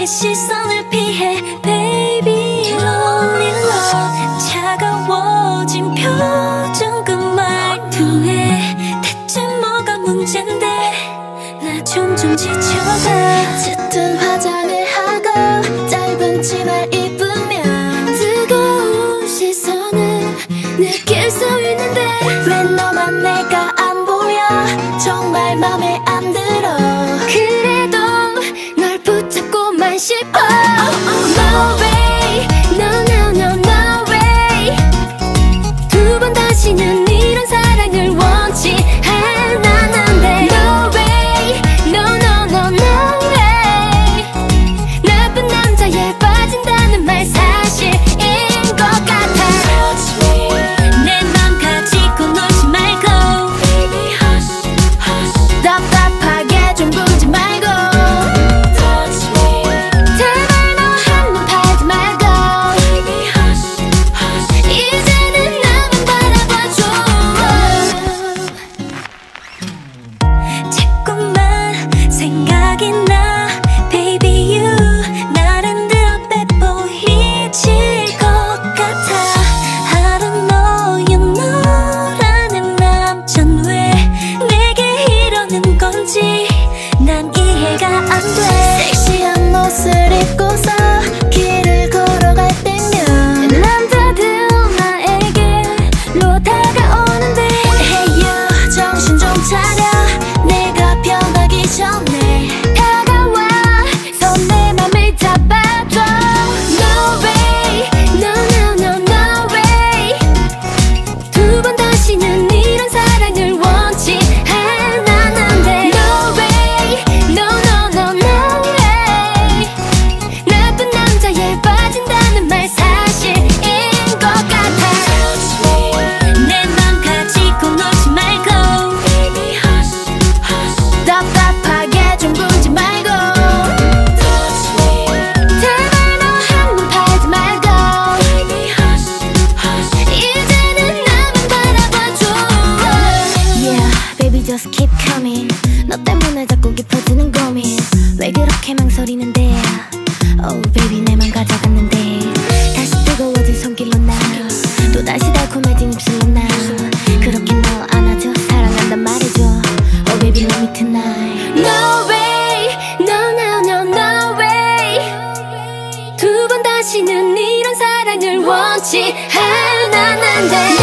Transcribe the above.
시선을 피해 baby lonely love 차가워진 표정 그 말투에 대체 뭐가 문젠데 나 점점 지쳐가 짙은 화장을 하고 짧은 치마를 입으면 뜨거운 시선을 느낄 수 있는데 왜 너만 내가 안 보여 정말 맘에 안 들어 그래도 널 붙잡고만 싶어 No way No no no no way 두 번 다시는 이런 사랑을 원치 않았는데 No way No no no no way 나쁜 남자에 빠진다는 말 사실인 것 같아 내 맘 가지고 놀지 말고 Baby hush hush 답답하게 좀 굴지 말고 Touch me 제발 너 한눈 팔지 말고 Baby hush hush 이제는 나만 바라봐줘 자꾸만 생각이 나 Baby you 나를 늘 빼보이질 것 같아 I don't know you 너라는 남잔 왜 내게 이러는 건지 난 이해가 안 돼 섹시한 옷을 입고서 길을 걸어갈 때면 남자들 나에게로 다가오는데 Hey you 정신 좀 차려 내가 변하기 전에 다가와 손 내 맘을 잡아줘 No way No no no no way 두 번 다시는 이런 사랑을 원치 않았는데 No way No no no no way 나쁜 남자에 빠진다는 말 사실인 것 같아 내 맘 가지고 놀지 말고 Baby hush hush 답답하게 좀 굴지 말고 제발 너 한눈 팔지 말고 Baby hush hush 이제는 나만 바라봐줘 Yeah baby just keep coming 너 때문에 자꾸 깊어지는 고민 왜 그렇게 망설이는데 Oh baby 내 맘 가져갔는데 다시 뜨거워진 손길로 나 또다시 달콤해진 입술로 나 그렇게 너 안아줘 사랑한단 말해줘 Oh baby love me tonight No way No no no no way 두 번 다시는 이런 사랑을 원치 않았는데